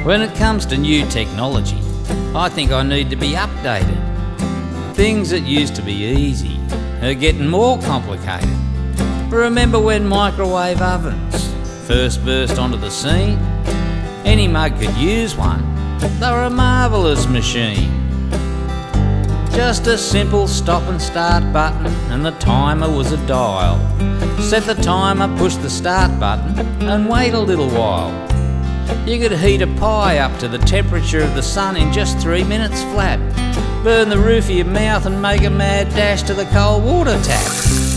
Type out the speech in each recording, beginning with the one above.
When it comes to new technology, I think I need to be updated. Things that used to be easy are getting more complicated. Remember when microwave ovens first burst onto the scene? Any mug could use one. They were a marvellous machine. Just a simple stop and start button, and the timer was a dial. Set the timer, push the start button, and wait a little while. You could heat a pie up to the temperature of the sun in just 3 minutes flat. Burn the roof of your mouth and make a mad dash to the cold water tap.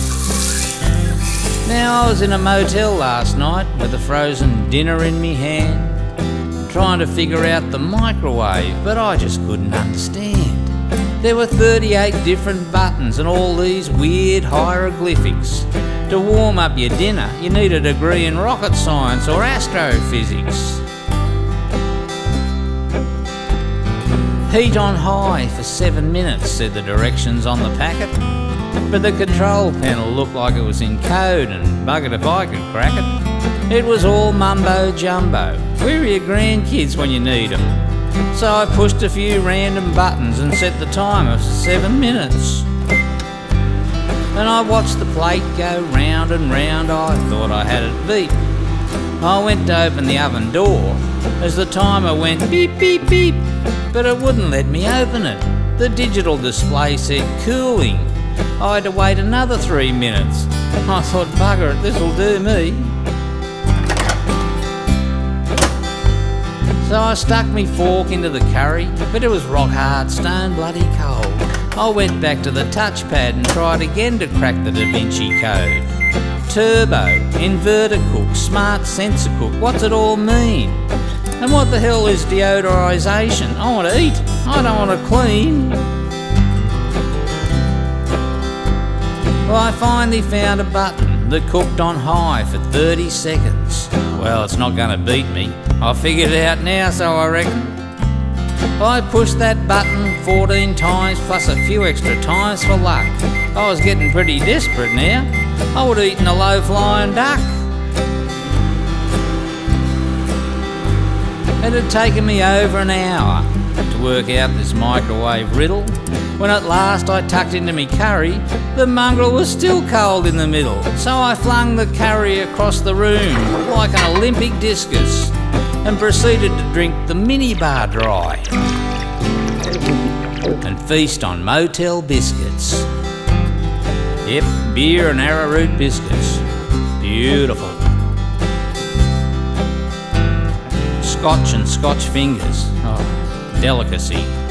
Now I was in a motel last night with a frozen dinner in me hand, trying to figure out the microwave, but I just couldn't understand. There were 38 different buttons and all these weird hieroglyphics. To warm up your dinner, you need a degree in rocket science or astrophysics. Heat on high for 7 minutes, said the directions on the packet. But the control panel looked like it was in code, and buggered if I could crack it. It was all mumbo jumbo. Where are your grandkids when you need them? So I pushed a few random buttons and set the timer for 7 minutes. And I watched the plate go round and round. I thought I had it beat. I went to open the oven door as the timer went beep beep beep, but it wouldn't let me open it. The digital display said cooling. I had to wait another 3 minutes. I thought, bugger it, this'll do me. So I stuck me fork into the curry, but it was rock hard, stone bloody cold. I went back to the touchpad and tried again to crack the Da Vinci Code. Turbo, inverter cook, smart sensor cook, what's it all mean? And what the hell is deodorisation? I want to eat, I don't want to clean. Well, I finally found a button that cooked on high for 30 seconds. Well, it's not going to beat me. I figured it out now, so I reckon. I pushed that button 14 times plus a few extra times for luck. I was getting pretty desperate now. I would have eaten a low-flying duck. It had taken me over an hour to work out this microwave riddle. When at last I tucked into me curry, the mongrel was still cold in the middle. So I flung the curry across the room like an Olympic discus and proceeded to drink the minibar dry and feast on motel biscuits. Yep, beer and arrowroot biscuits. Beautiful. Scotch and Scotch fingers. Oh, delicacy.